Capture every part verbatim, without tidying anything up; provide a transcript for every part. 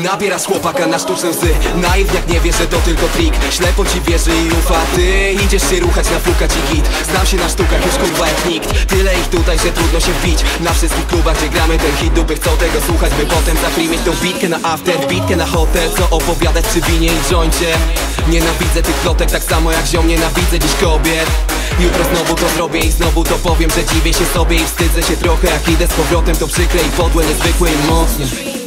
Nabierasz chłopaka na sztuczne łzy. Naiwniak nie wie, że to tylko trik. Ślepo ci wierzy i ufa. Ty idziesz się ruchać na fukać i git. Znam się na sztukach już kurwa jak nikt. Tyle ich tutaj, że trudno się wbić. Na wszystkich klubach, gdzie gramy ten hit. Dupy chcą tego słuchać, by potem zaprimieć tą bitkę na after, bitkę na hotel. Co opowiadać przy winie i joincie. Nienawidzę tych plotek tak samo jak ziom nienawidzę dziś kobiet. Jutro znowu to zrobię i znowu to powiem, że dziwię się sobie i wstydzę się trochę. Jak idę z powrotem to przykre i podłe, niezwykłe i mocnie.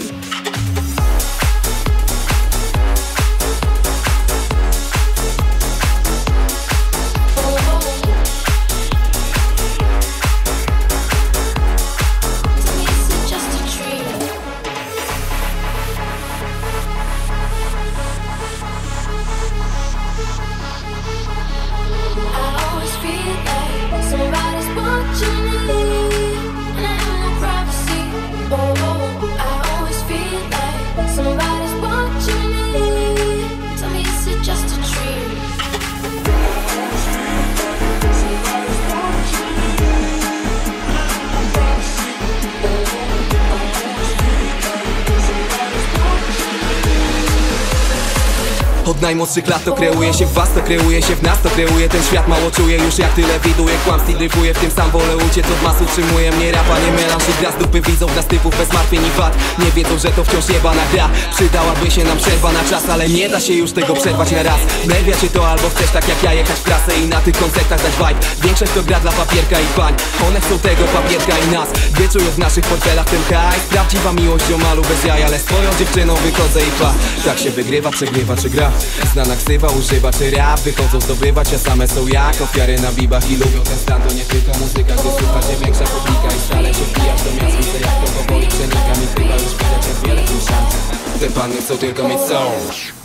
Od najmłodszych lat to kreuje się w was, to kreuje się w nas, to kreuje ten świat. Mało czuję już jak tyle widuję kłamstw i dryfuję, w tym sam wolę uciec od mas. Utrzymuje mnie rapa, nie melanż i gra z dupy widzą nas typów bez martwień i wad. Nie wiedzą, że to wciąż jebana gra. Przydałaby się nam przerwa na czas, ale nie da się już tego przerwać na raz. Nerwia cię to albo chcesz tak jak ja jechać w trasę i na tych koncertach dać vibe. Większość to gra dla papierka i pań. One chcą tego papierka i nas. Gdy czują w naszych portfelach ten hajs. Prawdziwa miłość ziomalu bez jaj, ale swoją dziewczyną wychodzę i pa. Tak się wygrywa, przegrywa czy gra. Znana ksywa, używa czy rap. Wychodzą zdobywać, a same są jak ofiary na bibach i lubią ten stan. To nie tylko muzyka, gdy słucha się większa publika i stale się wbijasz do miast. Widzę jak to powoli przenika mi chyba już widać jak wiele tu szans. Te panny chcą tylko mieć soul.